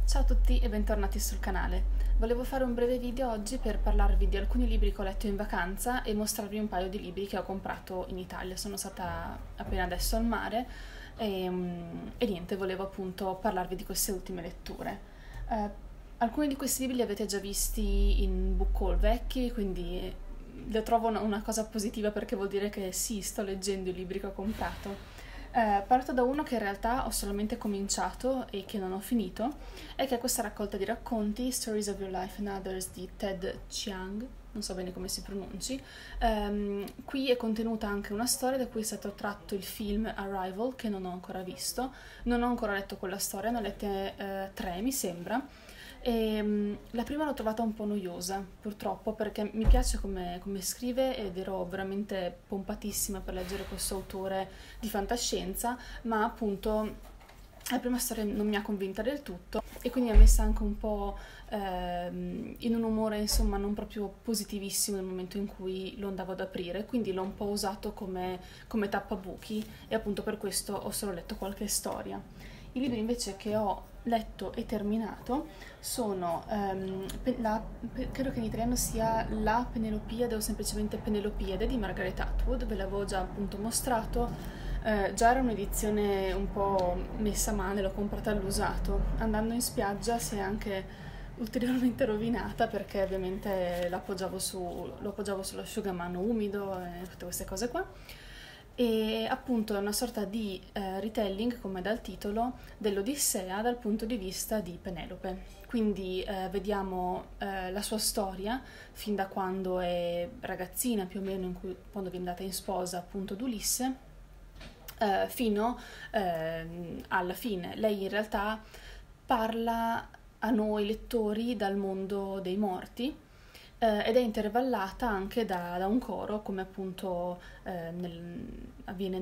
Ciao a tutti e bentornati sul canale. Volevo fare un breve video oggi per parlarvi di alcuni libri che ho letto in vacanza e mostrarvi un paio di libri che ho comprato in Italia. Sono stata appena adesso al mare e niente, volevo appunto parlarvi di queste ultime letture. Alcuni di questi libri li avete già visti in book haul vecchi, quindi lo trovo una cosa positiva perché vuol dire che sì, sto leggendo i libri che ho comprato. Parto da uno che in realtà ho solamente cominciato e che non ho finito, e che è questa raccolta di racconti, Stories of Your Life and Others di Ted Chiang, non so bene come si pronunci. Qui è contenuta anche una storia da cui è stato tratto il film Arrival, che non ho ancora visto, non ho ancora letto quella storia, ne ho lette tre mi sembra. La prima l'ho trovata un po' noiosa, purtroppo, perché mi piace come scrive ed ero veramente pompatissima per leggere questo autore di fantascienza, ma appunto la prima storia non mi ha convinta del tutto e quindi mi ha messa anche un po' in un umore, insomma, non proprio positivissimo nel momento in cui lo andavo ad aprire, quindi l'ho un po' usato come tappabuchi e appunto per questo ho solo letto qualche storia. I libri invece che ho letto e terminato sono, credo che in italiano sia La Penelopiade o semplicemente Penelopiade di Margaret Atwood, ve l'avevo già appunto mostrato, già era un'edizione un po' messa male, l'ho comprata all'usato, andando in spiaggia si è anche ulteriormente rovinata perché ovviamente lo appoggiavo sull'asciugamano umido e tutte queste cose qua. E appunto è una sorta di retelling, come dal titolo, dell'Odissea dal punto di vista di Penelope. Quindi vediamo la sua storia fin da quando è ragazzina, più o meno quando viene data in sposa appunto ad Ulisse, fino alla fine. Lei in realtà parla a noi lettori dal mondo dei morti, ed è intervallata anche da un coro, come appunto avviene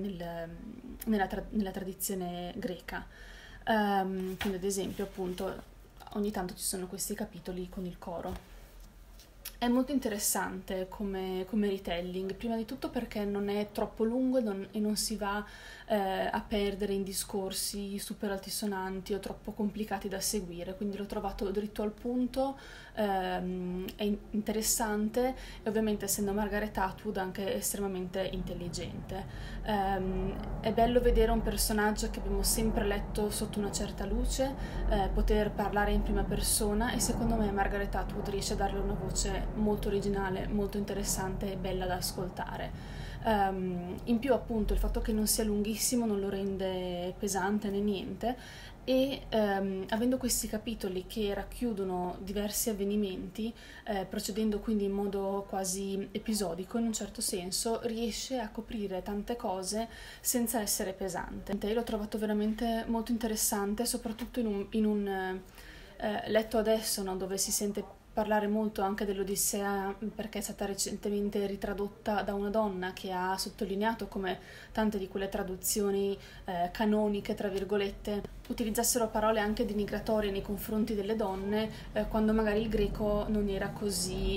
nella tradizione greca. Quindi ad esempio appunto ogni tanto ci sono questi capitoli con il coro. È molto interessante come retelling, prima di tutto perché non è troppo lungo e non si va a perdere in discorsi super altisonanti o troppo complicati da seguire, quindi l'ho trovato dritto al punto, è interessante e ovviamente, essendo Margaret Atwood, anche estremamente intelligente. È bello vedere un personaggio che abbiamo sempre letto sotto una certa luce, poter parlare in prima persona, e secondo me Margaret Atwood riesce a darle una voce molto originale, molto interessante e bella da ascoltare. In più appunto il fatto che non sia lunghissimo non lo rende pesante né niente, e avendo questi capitoli che racchiudono diversi avvenimenti, procedendo quindi in modo quasi episodico in un certo senso, riesce a coprire tante cose senza essere pesante. L'ho trovato veramente molto interessante, soprattutto in un letto adesso, no, dove si sente parlare molto anche dell'Odissea perché è stata recentemente ritradotta da una donna che ha sottolineato come tante di quelle traduzioni canoniche, tra virgolette, utilizzassero parole anche denigratorie nei confronti delle donne, quando magari il greco non era così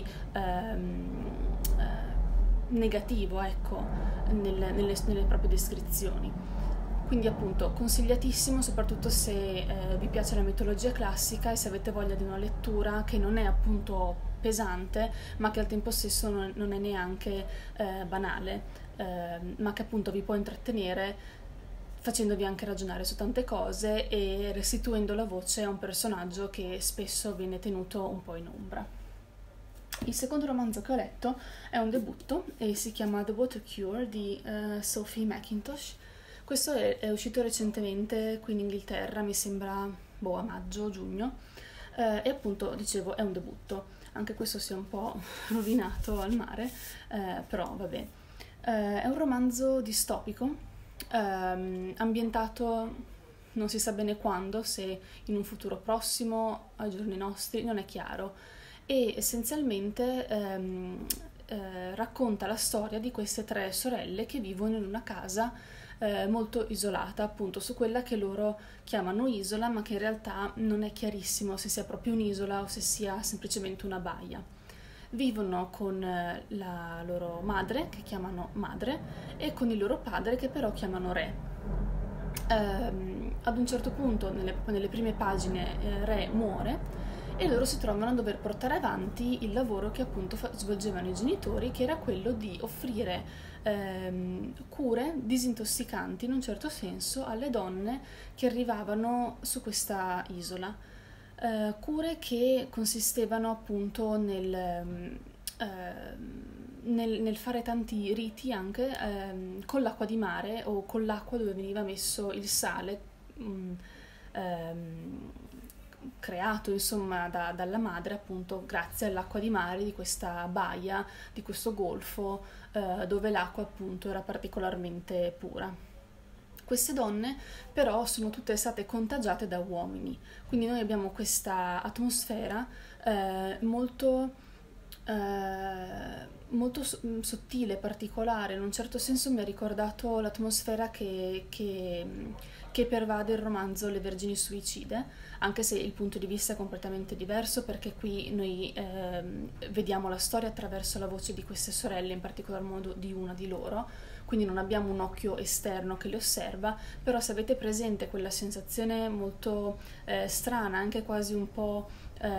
negativo, ecco, nelle proprie descrizioni. Quindi appunto consigliatissimo, soprattutto se vi piace la mitologia classica e se avete voglia di una lettura che non è appunto pesante, ma che al tempo stesso non è neanche banale, ma che appunto vi può intrattenere facendovi anche ragionare su tante cose e restituendo la voce a un personaggio che spesso viene tenuto un po' in ombra. Il secondo romanzo che ho letto è un debutto e si chiama The Water Cure di Sophie Mackintosh. Questo è uscito recentemente qui in Inghilterra, mi sembra a maggio, giugno, e appunto, dicevo, è un debutto. Anche questo si è un po' rovinato al mare, però vabbè. È un romanzo distopico, ambientato non si sa bene quando, se in un futuro prossimo, ai giorni nostri, non è chiaro. E essenzialmente racconta la storia di queste tre sorelle che vivono in una casa molto isolata, appunto su quella che loro chiamano isola, ma che in realtà non è chiarissimo se sia proprio un'isola o se sia semplicemente una baia. Vivono con la loro madre, che chiamano madre, e con il loro padre, che però chiamano re. Ad un certo punto, nelle prime pagine, Re muore e loro si trovano a dover portare avanti il lavoro che appunto svolgevano i genitori, che era quello di offrire cure disintossicanti in un certo senso alle donne che arrivavano su questa isola. Cure che consistevano appunto nel fare tanti riti anche con l'acqua di mare o con l'acqua dove veniva messo il sale, ehm, creato insomma dalla madre appunto grazie all'acqua di mare di questa baia, di questo golfo dove l'acqua appunto era particolarmente pura. Queste donne però sono tutte state contagiate da uomini, quindi noi abbiamo questa atmosfera molto, sottile, particolare. In un certo senso mi ha ricordato l'atmosfera che pervade il romanzo Le Vergini Suicide, anche se il punto di vista è completamente diverso, perché qui noi vediamo la storia attraverso la voce di queste sorelle, in particolar modo di una di loro, quindi non abbiamo un occhio esterno che le osserva, però se avete presente quella sensazione molto strana, anche quasi un po'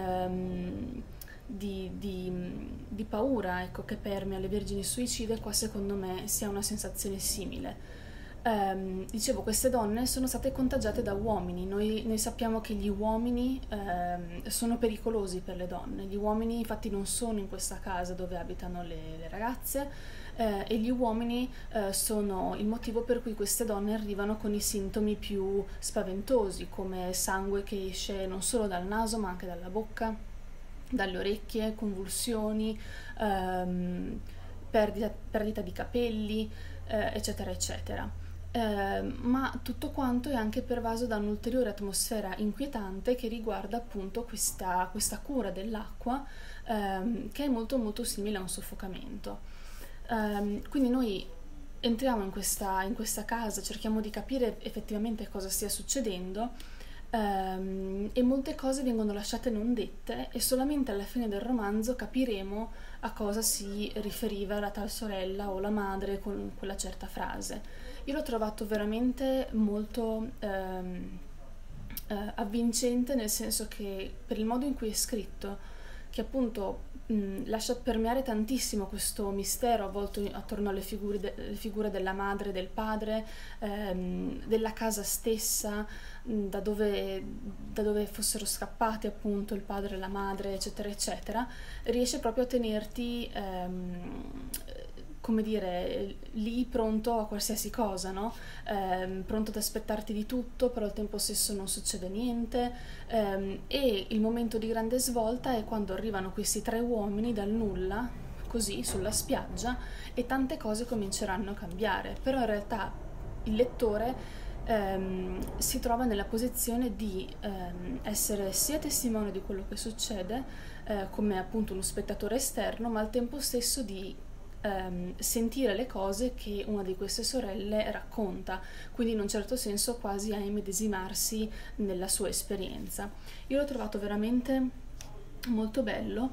di paura, ecco, che permea Le Vergini Suicide, qua secondo me si ha una sensazione simile. Dicevo, queste donne sono state contagiate da uomini. Noi sappiamo che gli uomini sono pericolosi per le donne. Gli uomini infatti non sono in questa casa dove abitano le ragazze, e gli uomini sono il motivo per cui queste donne arrivano con i sintomi più spaventosi, come sangue che esce non solo dal naso ma anche dalla bocca, dalle orecchie, convulsioni, perdita di capelli, eccetera eccetera. Ma tutto quanto è anche pervaso da un'ulteriore atmosfera inquietante che riguarda appunto questa cura dell'acqua, che è molto molto simile a un soffocamento. Quindi noi entriamo in questa casa, cerchiamo di capire effettivamente cosa stia succedendo, e molte cose vengono lasciate non dette e solamente alla fine del romanzo capiremo a cosa si riferiva la tal sorella o la madre con quella certa frase. Io l'ho trovato veramente molto avvincente, nel senso che per il modo in cui è scritto, che appunto lascia permeare tantissimo questo mistero avvolto attorno alle le figure della madre e del padre, della casa stessa, da dove fossero scappati appunto il padre e la madre, eccetera eccetera. Riesce proprio a tenerti come dire, lì pronto a qualsiasi cosa, no? Pronto ad aspettarti di tutto, però al tempo stesso non succede niente, e il momento di grande svolta è quando arrivano questi tre uomini dal nulla, così, sulla spiaggia, e tante cose cominceranno a cambiare, però in realtà il lettore si trova nella posizione di essere sia testimone di quello che succede, come appunto uno spettatore esterno, ma al tempo stesso di sentire le cose che una di queste sorelle racconta, quindi in un certo senso quasi a immedesimarsi nella sua esperienza. Io l'ho trovato veramente molto bello,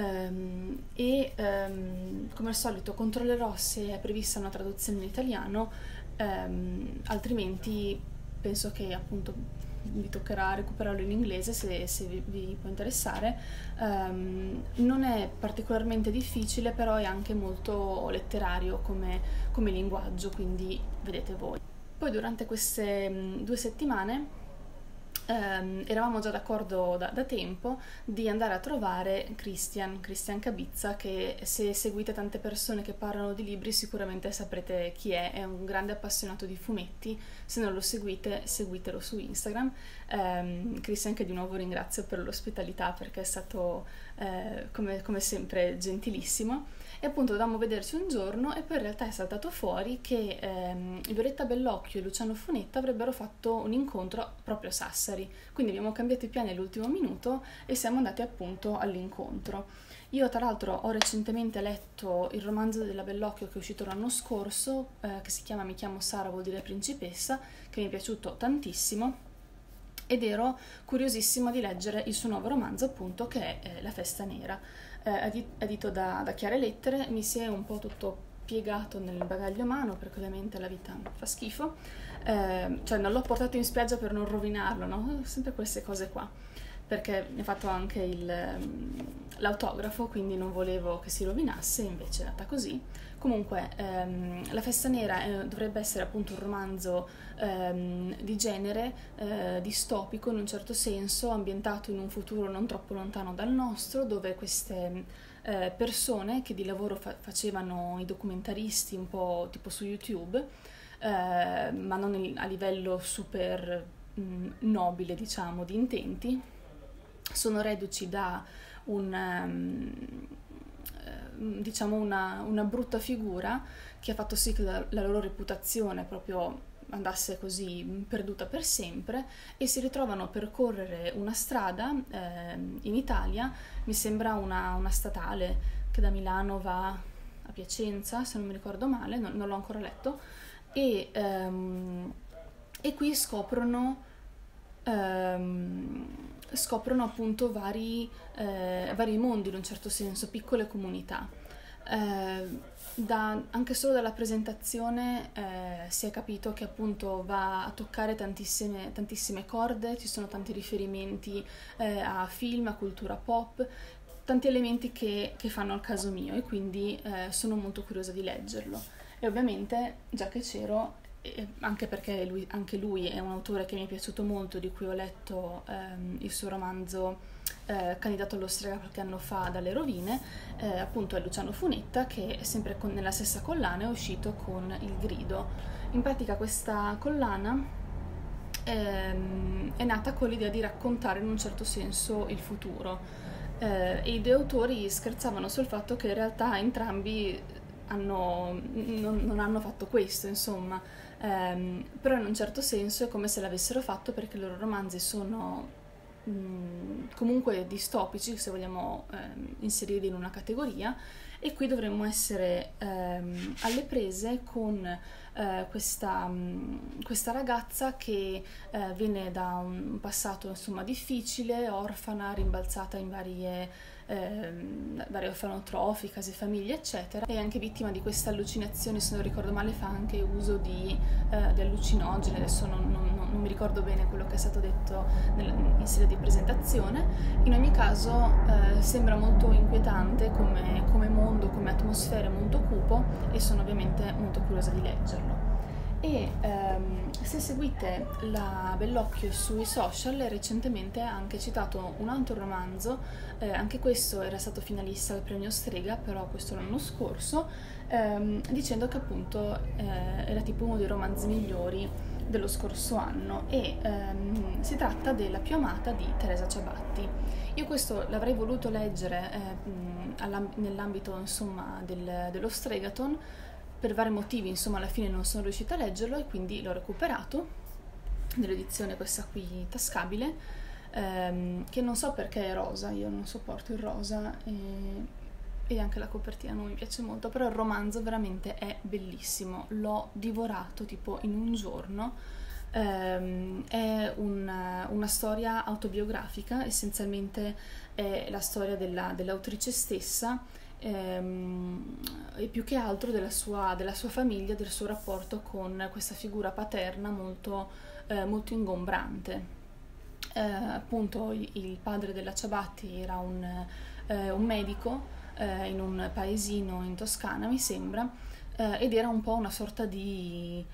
come al solito controllerò se è prevista una traduzione in italiano, altrimenti penso che appunto vi toccherà recuperarlo in inglese se vi può interessare. Non è particolarmente difficile, però è anche molto letterario come linguaggio, quindi vedete voi. Poi durante queste 2 settimane eravamo già d'accordo da tempo di andare a trovare Christian Kabizza, che se seguite tante persone che parlano di libri sicuramente saprete chi è un grande appassionato di fumetti. Se non lo seguite, seguitelo su Instagram. Christian, che di nuovo ringrazio per l'ospitalità, perché è stato come sempre gentilissimo. E appunto dovevamo vederci un giorno e poi in realtà è saltato fuori che Violetta Bellocchio e Luciano Funetta avrebbero fatto un incontro proprio a Sassari, quindi abbiamo cambiato i piani all'ultimo minuto e siamo andati appunto all'incontro. Io tra l'altro ho recentemente letto il romanzo della Bellocchio che è uscito l'anno scorso, che si chiama Mi chiamo Sara, vuol dire principessa, che mi è piaciuto tantissimo, ed ero curiosissima di leggere il suo nuovo romanzo appunto, che è La festa nera. Edito da Chiare Lettere. Mi si è un po' tutto piegato nel bagaglio a mano, perché ovviamente la vita fa schifo, cioè non l'ho portato in spiaggia per non rovinarlo, no? Sempre queste cose qua, perché mi ha fatto anche l'autografo, quindi non volevo che si rovinasse, invece è andata così. Comunque, La Festa Nera dovrebbe essere appunto un romanzo di genere, distopico in un certo senso, ambientato in un futuro non troppo lontano dal nostro, dove queste persone che di lavoro facevano i documentaristi un po' tipo su YouTube, ma non a livello super nobile, diciamo, di intenti, sono reduci da diciamo una brutta figura che ha fatto sì che la loro reputazione proprio andasse così perduta per sempre, e si ritrovano a percorrere una strada in Italia, mi sembra una statale che da Milano va a Piacenza, se non mi ricordo male, non l'ho ancora letto, e qui scoprono appunto vari mondi in un certo senso, piccole comunità. Anche solo dalla presentazione si è capito che appunto va a toccare tantissime corde, ci sono tanti riferimenti a film, a cultura pop, tanti elementi che fanno al caso mio, e quindi sono molto curiosa di leggerlo. E ovviamente, già che c'ero, anche perché anche lui è un autore che mi è piaciuto molto, di cui ho letto il suo romanzo Candidato allo Strega qualche anno fa, Dalle rovine, appunto è Luciano Funetta, che è sempre nella stessa collana è uscito con Il grido. In pratica questa collana è nata con l'idea di raccontare in un certo senso il futuro, e i due autori scherzavano sul fatto che in realtà entrambi non hanno fatto questo, insomma, però in un certo senso è come se l'avessero fatto, perché i loro romanzi sono comunque distopici, se vogliamo inserirli in una categoria, e qui dovremmo essere alle prese con questa ragazza che viene da un passato insomma difficile, orfana, rimbalzata in varie orfanotrofi, case famiglie, eccetera, e anche vittima di queste allucinazioni. Se non ricordo male fa anche uso di allucinogeni, adesso non mi ricordo bene quello che è stato detto in sede di presentazione. In ogni caso sembra molto inquietante come mondo, come atmosfera, molto cupo, e sono ovviamente molto curiosa di leggerlo. E se seguite la Bellocchio sui social, recentemente ha anche citato un altro romanzo, anche questo era stato finalista al premio Strega, però questo l'anno scorso, dicendo che appunto era tipo uno dei romanzi migliori dello scorso anno, e si tratta della più amata di Teresa Ciabatti. Io questo l'avrei voluto leggere nell'ambito insomma dello Stregaton. Per vari motivi, insomma, alla fine non sono riuscita a leggerlo, e quindi l'ho recuperato nell'edizione questa qui tascabile, che non so perché è rosa, io non sopporto il rosa, e anche la copertina non mi piace molto, però il romanzo veramente è bellissimo, l'ho divorato tipo in un giorno. È una storia autobiografica, essenzialmente è la storia dell'autrice stessa, e più che altro della sua famiglia, del suo rapporto con questa figura paterna molto ingombrante. Appunto il padre della Ciabatti era un medico in un paesino in Toscana, mi sembra, ed era un po' una sorta di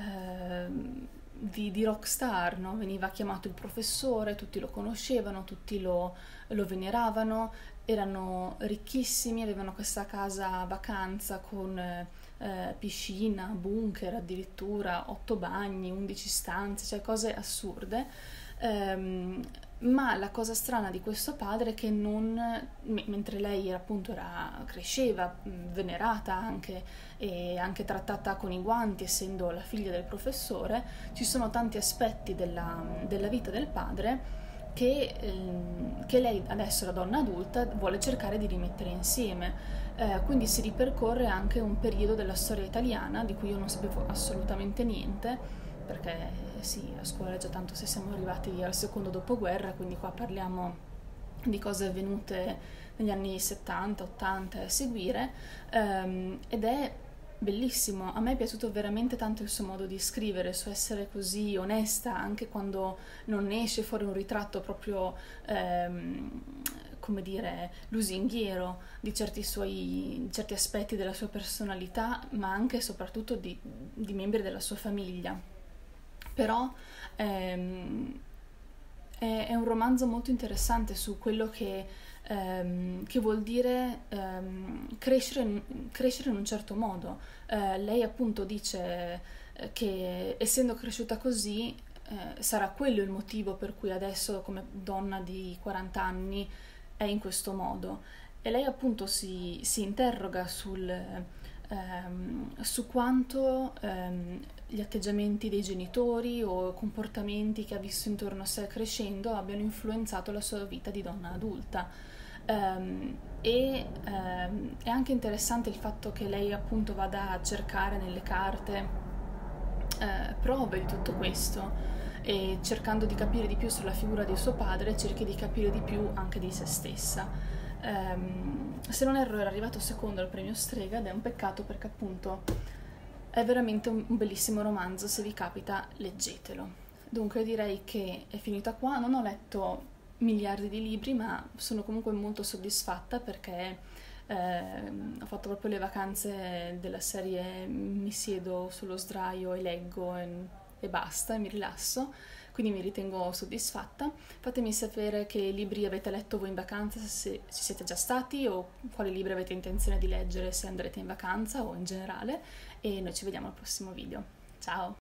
rockstar, no? Veniva chiamato il professore, tutti lo conoscevano, tutti lo veneravano, erano ricchissimi, avevano questa casa vacanza con piscina, bunker, addirittura 8 bagni, 11 stanze, cioè cose assurde. Ma la cosa strana di questo padre è che mentre lei appunto cresceva, venerata anche, e anche trattata con i guanti, essendo la figlia del professore, ci sono tanti aspetti della vita del padre che lei adesso, la donna adulta, vuole cercare di rimettere insieme. Quindi si ripercorre anche un periodo della storia italiana di cui io non sapevo assolutamente niente, perché sì, a scuola già tanto se siamo arrivati al secondo dopoguerra, quindi qua parliamo di cose avvenute negli anni 70, 80 e a seguire, ed è bellissimo. A me è piaciuto veramente tanto il suo modo di scrivere, il suo essere così onesta, anche quando non ne esce fuori un ritratto proprio, come dire, lusinghiero di certi aspetti della sua personalità, ma anche e soprattutto di membri della sua famiglia. Però ehm, è un romanzo molto interessante su quello che vuol dire crescere in un certo modo. Lei appunto dice che essendo cresciuta così sarà quello il motivo per cui adesso come donna di 40 anni è in questo modo. E lei appunto si interroga su quanto gli atteggiamenti dei genitori o comportamenti che ha visto intorno a sé crescendo abbiano influenzato la sua vita di donna adulta. È anche interessante il fatto che lei appunto vada a cercare nelle carte prove di tutto questo e cercando di capire di più sulla figura di suo padre cerchi di capire di più anche di se stessa. Se non erro era arrivato secondo al premio Strega ed è un peccato perché appunto è veramente un bellissimo romanzo, se vi capita leggetelo. Dunque direi che è finita qua, non ho letto miliardi di libri ma sono comunque molto soddisfatta perché ho fatto proprio le vacanze della serie mi siedo sullo sdraio e leggo e basta e mi rilasso, quindi mi ritengo soddisfatta. Fatemi sapere che libri avete letto voi in vacanza, se ci siete già stati o quali libri avete intenzione di leggere se andrete in vacanza o in generale e noi ci vediamo al prossimo video. Ciao!